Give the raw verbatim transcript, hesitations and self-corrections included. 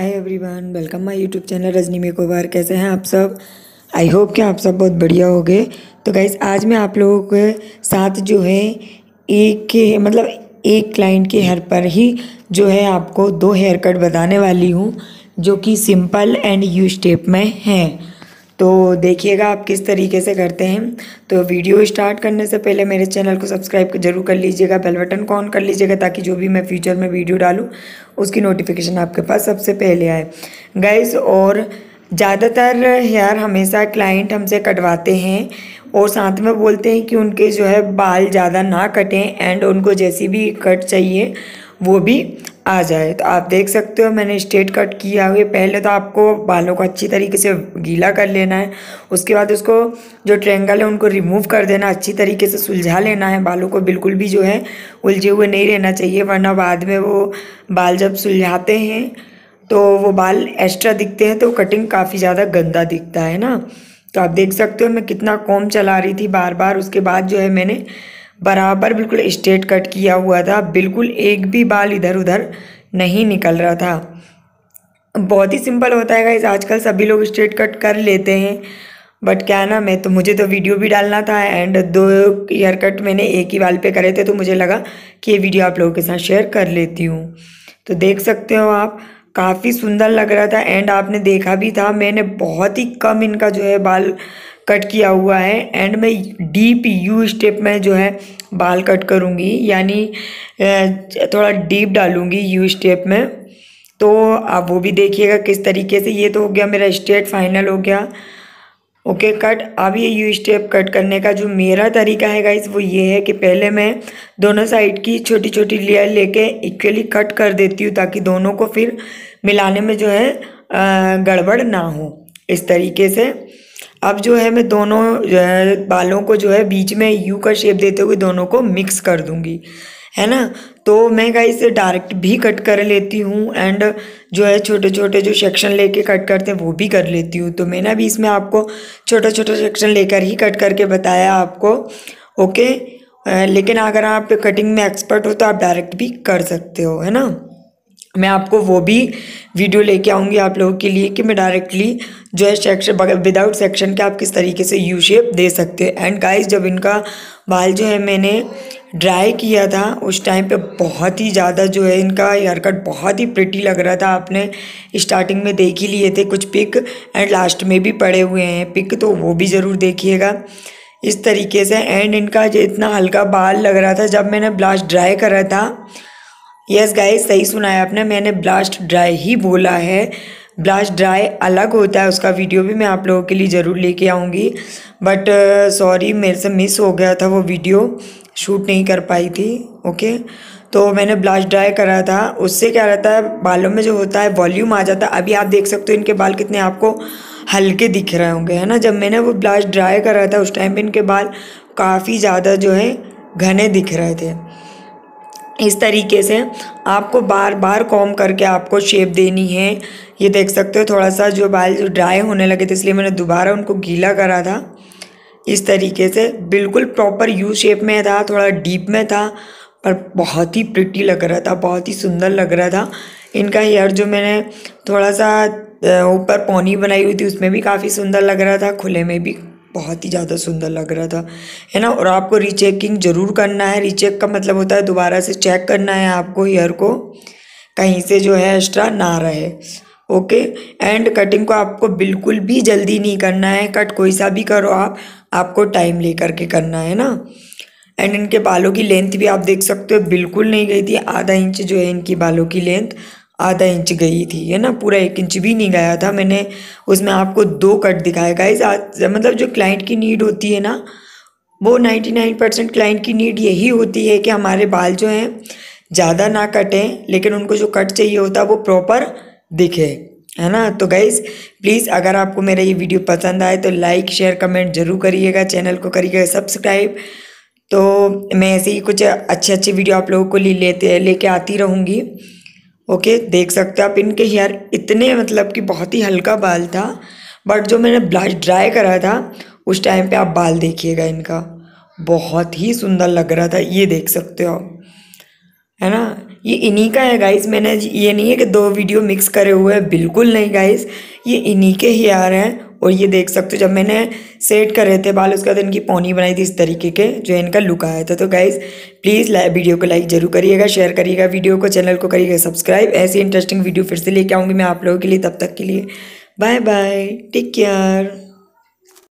Hi everyone, welcome my YouTube channel Rajni makeover. कैसे हैं आप सब? आई होप कि आप सब बहुत बढ़िया होंगे। तो गाइस, आज मैं आप लोगों के साथ जो है एक के मतलब एक क्लाइंट के हेयर पर ही जो है आपको दो हेयर कट बताने वाली हूँ, जो कि सिंपल एंड यू स्टेप में हैं। तो देखिएगा आप किस तरीके से करते हैं। तो वीडियो स्टार्ट करने से पहले मेरे चैनल को सब्सक्राइब जरूर कर लीजिएगा, बेल बटन को ऑन कर लीजिएगा, ताकि जो भी मैं फ्यूचर में वीडियो डालूँ उसकी नोटिफिकेशन आपके पास सबसे पहले आए गाइस। और ज़्यादातर हेयर हमेशा क्लाइंट हमसे कटवाते हैं और साथ में बोलते हैं कि उनके जो है बाल ज़्यादा ना कटें एंड उनको जैसी भी कट चाहिए वो भी आ जाए। तो आप देख सकते हो मैंने स्ट्रेट कट किया हुआ। पहले तो आपको बालों को अच्छी तरीके से गीला कर लेना है, उसके बाद उसको जो ट्रायंगल है उनको रिमूव कर देना, अच्छी तरीके से सुलझा लेना है। बालों को बिल्कुल भी जो है उलझे हुए नहीं रहना चाहिए, वरना बाद में वो बाल जब सुलझाते हैं तो वो बाल एक्स्ट्रा दिखते हैं, तो कटिंग काफ़ी ज़्यादा गंदा दिखता है ना। तो आप देख सकते हो मैं कितना कॉम्ब चला रही थी बार बार। उसके बाद जो है मैंने बराबर बिल्कुल स्ट्रेट कट किया हुआ था, बिल्कुल एक भी बाल इधर उधर नहीं निकल रहा था। बहुत ही सिंपल होता है गाइस, आजकल सभी लोग स्ट्रेट कट कर लेते हैं, बट क्या ना, मैं तो मुझे तो वीडियो भी डालना था एंड दो हेयर कट मैंने एक ही बाल पे करे थे, तो मुझे लगा कि ये वीडियो आप लोगों के साथ शेयर कर लेती हूँ। तो देख सकते हो आप, काफ़ी सुंदर लग रहा था एंड आपने देखा भी था मैंने बहुत ही कम इनका जो है बाल कट किया हुआ है। एंड मैं डीप यू स्टेप में जो है बाल कट करूँगी, यानी थोड़ा डीप डालूँगी यू स्टेप में। तो आप वो भी देखिएगा किस तरीके से। ये तो हो गया मेरा स्ट्रेट, फाइनल हो गया ओके कट। अब ये यू स्टेप कट करने का जो मेरा तरीका है गाइस, वो ये है कि पहले मैं दोनों साइड की छोटी छोटी लेयर लेके इक्वली कट कर देती हूँ, ताकि दोनों को फिर मिलाने में जो है गड़बड़ ना हो, इस तरीके से। अब जो है मैं दोनों बालों को जो है बीच में यू का शेप देते हुए दोनों को मिक्स कर दूंगी, है ना। तो मैं गाइस डायरेक्ट भी कट कर लेती हूँ एंड जो है छोटे छोटे जो सेक्शन लेके कट करते हैं वो भी कर लेती हूँ। तो मैंने अभी इसमें आपको छोटा छोटा सेक्शन लेकर ही कट करके बताया आपको, ओके। लेकिन अगर आप कटिंग में एक्सपर्ट हो तो आप डायरेक्ट भी कर सकते हो, है ना। मैं आपको वो भी वीडियो लेके आऊँगी आप लोगों के लिए कि मैं डायरेक्टली जो है सेक्शन विदाउट सेक्शन के आप किस तरीके से यू शेप दे सकते हैं। एंड गाइस, जब इनका बाल जो है मैंने ड्राई किया था उस टाइम पे बहुत ही ज़्यादा जो है इनका हेयर कट बहुत ही प्रिटी लग रहा था। आपने स्टार्टिंग में देख ही लिए थे कुछ पिक एंड लास्ट में भी पड़े हुए हैं पिक, तो वो भी ज़रूर देखिएगा इस तरीके से। एंड इनका जो इतना हल्का बाल लग रहा था जब मैंने ब्लास्ट ड्राई करा था, यस गाइस सही सुना है आपने, मैंने ब्लास्ट ड्राई ही बोला है। ब्लास्ट ड्राई अलग होता है, उसका वीडियो भी मैं आप लोगों के लिए ज़रूर लेके आऊँगी, बट सॉरी मेरे से मिस हो गया था, वो वीडियो शूट नहीं कर पाई थी, ओके। तो मैंने ब्लास्ट ड्राई करा था, उससे क्या रहता है बालों में जो होता है वॉल्यूम आ जाता है। अभी आप देख सकते हो इनके बाल कितने आपको हल्के दिख रहे होंगे, है ना। जब मैंने वो ब्लास्ट ड्राई करा था उस टाइम पे इनके बाल काफ़ी ज़्यादा जो है घने दिख रहे थे। इस तरीके से आपको बार बार कॉम्ब करके आपको शेप देनी है। ये देख सकते हो थोड़ा सा जो बाल जो ड्राई होने लगे थे, इसलिए मैंने दोबारा उनको गीला करा था। इस तरीके से बिल्कुल प्रॉपर यू शेप में था, थोड़ा डीप में था, पर बहुत ही प्रिटी लग रहा था, बहुत ही सुंदर लग रहा था। इनका हेयर जो मैंने थोड़ा सा ऊपर पौनी बनाई हुई थी उसमें भी काफ़ी सुंदर लग रहा था, खुले में भी बहुत ही ज़्यादा सुंदर लग रहा था, है ना। और आपको रीचेकिंग ज़रूर करना है। रीचेक का मतलब होता है दोबारा से चेक करना है आपको हेयर को, कहीं से जो है एक्स्ट्रा ना रहे, ओके। एंड कटिंग को आपको बिल्कुल भी जल्दी नहीं करना है, कट कोई सा भी करो आप, आपको टाइम ले करके करना है ना। एंड इनके बालों की लेंथ भी आप देख सकते हो बिल्कुल नहीं गई थी, आधा इंच जो है इनकी बालों की लेंथ आधा इंच गई थी, है ना, पूरा एक इंच भी नहीं गया था। मैंने उसमें आपको दो कट दिखाए गाइस। मतलब जो क्लाइंट की नीड होती है ना, वो निन्यानवे परसेंट क्लाइंट की नीड यही होती है कि हमारे बाल जो हैं ज़्यादा ना कटें, लेकिन उनको जो कट चाहिए होता है वो प्रॉपर दिखे, है ना। तो गाइस प्लीज़ अगर आपको मेरा ये वीडियो पसंद आए तो लाइक शेयर कमेंट जरूर करिएगा, चैनल को करिएगा सब्सक्राइब। तो मैं ऐसे ही कुछ अच्छे अच्छे वीडियो आप लोगों को लिए लेते लेके आती रहूँगी, ओके। देख सकते हो आप इनके हेयर इतने मतलब कि बहुत ही हल्का बाल था, बट जो मैंने ब्लास्ट ड्राई करा था उस टाइम पे आप बाल देखिएगा इनका बहुत ही सुंदर लग रहा था, ये देख सकते हो, है ना। ये इन्हीं का है गाइस। मैंने ये नहीं है कि दो वीडियो मिक्स करे हुए हैं, बिल्कुल नहीं गाइस, ये इन्हीं के ही आ रहे हैं। और ये देख सकते हो जब मैंने सेट करे थे बाल उसके बाद इनकी पौनी बनाई थी इस तरीके के, जो इनका लुक आया था। तो गाइस प्लीज़ वीडियो को लाइक जरूर करिएगा, शेयर करिएगा वीडियो को, चैनल को करिएगा सब्सक्राइब। ऐसी इंटरेस्टिंग वीडियो फिर से लेके आऊँगी मैं आप लोगों के लिए। तब तक के लिए बाय बाय, टेक केयर।